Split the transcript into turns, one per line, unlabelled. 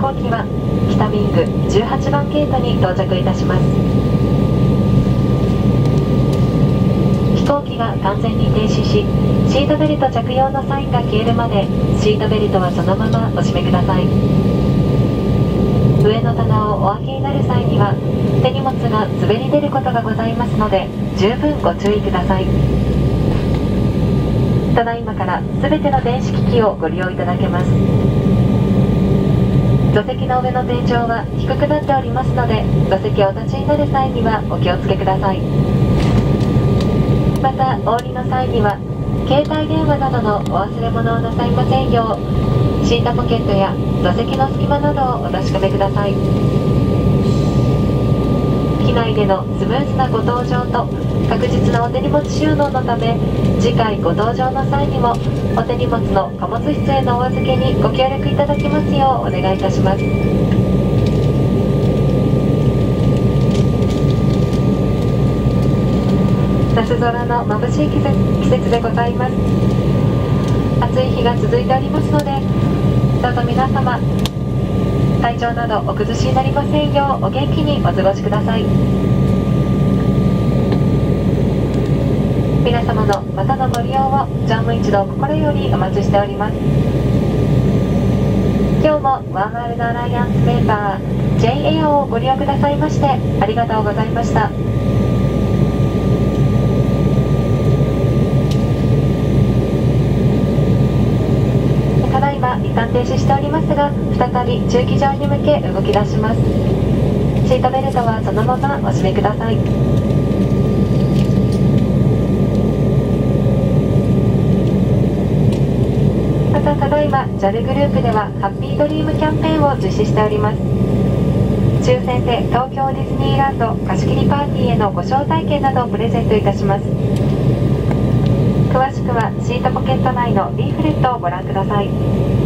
行機は北ウィング18番ゲートに到着いたします。飛行機が完全に停止し、シートベルト着用のサインが消えるまでシートベルトはそのままお締めください。上の棚をお開けになる際には手荷物が滑り出ることがございますので十分ご注意ください。ただいまからすべての電子機器をご利用いただけます。座席の上の天井は低くなっておりますので、座席をお立ちになる際にはお気をつけください。またお降りの際には携帯電話などのお忘れ物をなさいませんよう、シートポケットや座席の隙間などをお確かめください。機内でのスムーズなご搭乗と確実なお手荷物収納のため、次回ご搭乗の際にもお手荷物の貨物室へのお預けにご協力いただきますようお願いいたします。夏空の眩しい季節でございます。暑い日が続いておりますので、どうぞ皆様体調などお崩しになりませんようお元気にお過ごしください。皆様のまたのご利用を乗務一同心よりお待ちしております。今日もワンワールドアライアンスメンバー J エアをご利用くださいましてありがとうございました。ただいま一旦停止しておりますが、再び駐機場に向け動き出します。シートベルトはそのままお締めください。またただいま JAL グループではハッピードリームキャンペーンを実施しております。抽選で東京ディズニーランド貸し切りパーティーへのご招待券などをプレゼントいたします。詳しくはシートポケット内のリーフレットをご覧ください。